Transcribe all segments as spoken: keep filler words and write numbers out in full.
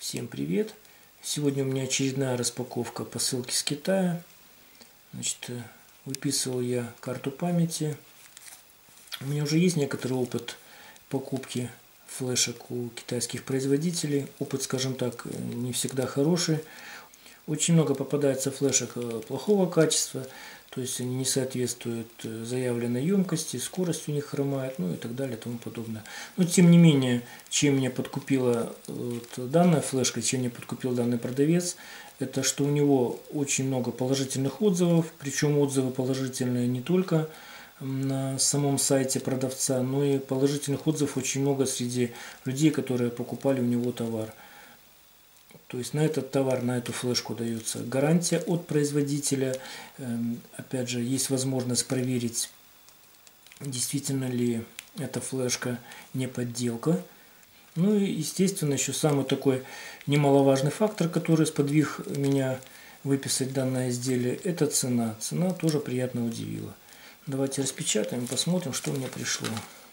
Всем привет! Сегодня у меня очередная распаковка посылки с Китая. Значит, выписывал я карту памяти. У меня уже есть некоторый опыт покупки флешек у китайских производителей. Опыт, скажем так, не всегда хороший. Очень много попадается флешек плохого качества, то есть они не соответствуют заявленной емкости, скорость у них хромает, ну и так далее и тому подобное. Но тем не менее, чем меня подкупила вот данная флешка, чем меня подкупил данный продавец, это что у него очень много положительных отзывов, причем отзывы положительные не только на самом сайте продавца, но и положительных отзывов очень много среди людей, которые покупали у него товар. То есть на этот товар, на эту флешку дается гарантия от производителя. Опять же, есть возможность проверить, действительно ли эта флешка не подделка. Ну и, естественно, еще самый такой немаловажный фактор, который сподвиг меня выписать данное изделие, это цена. Цена тоже приятно удивила. Давайте распечатаем, посмотрим, что мне пришло.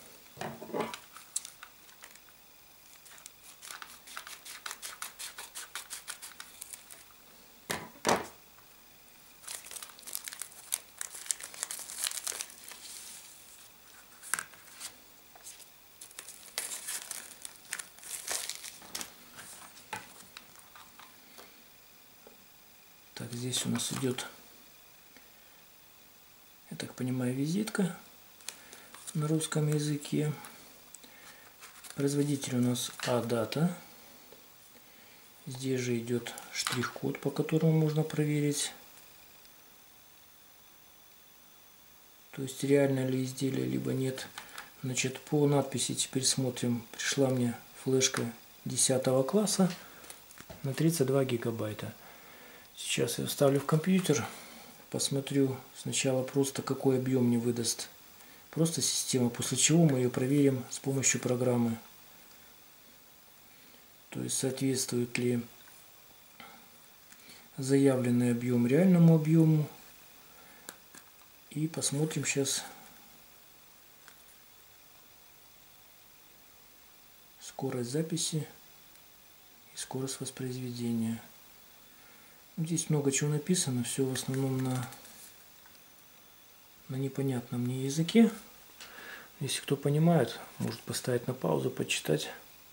Так, здесь у нас идет, я так понимаю, визитка на русском языке. Производитель у нас А-дата. Здесь же идет штрих-код, по которому можно проверить, то есть реально ли изделие, либо нет. Значит, по надписи теперь смотрим. Пришла мне флешка десятого класса на тридцать два гигабайта. Сейчас я вставлю в компьютер, посмотрю сначала просто, какой объем мне выдаст просто система, после чего мы ее проверим с помощью программы. То есть соответствует ли заявленный объем реальному объему. И посмотрим сейчас скорость записи и скорость воспроизведения. Здесь много чего написано, все в основном на, на непонятном мне языке. Если кто понимает, может поставить на паузу, почитать.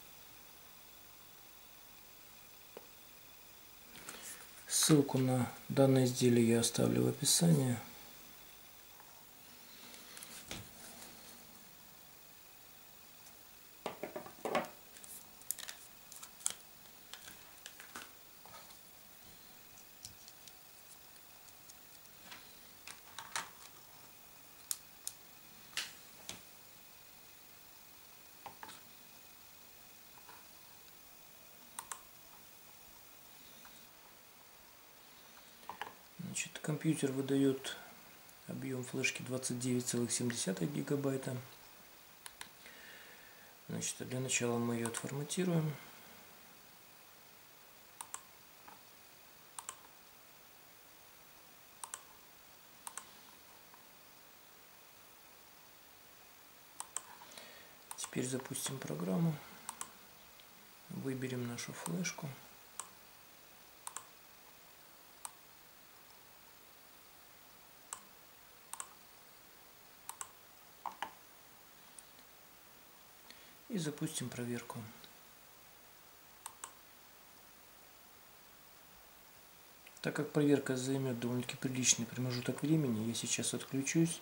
Ссылку на данное изделие я оставлю в описании. Значит, компьютер выдает объем флешки двадцать девять целых семь десятых гигабайта. Значит, для начала мы ее отформатируем. Теперь запустим программу. Выберем нашу флешку. И запустим проверку. Так как проверка займет довольно-таки приличный промежуток времени, я сейчас отключусь.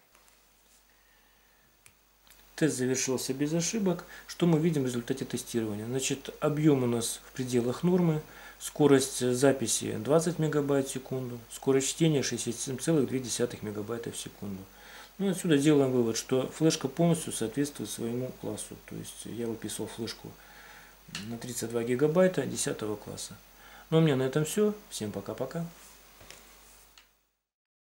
Тест завершился без ошибок. Что мы видим в результате тестирования? Значит, объем у нас в пределах нормы, скорость записи двадцать мегабайт в секунду, скорость чтения шестьдесят семь целых две десятых мегабайта в секунду. Ну, отсюда делаем вывод, что флешка полностью соответствует своему классу. То есть я выписывал флешку на тридцать два гигабайта десятого класса. Ну, а у меня на этом все. Всем пока-пока.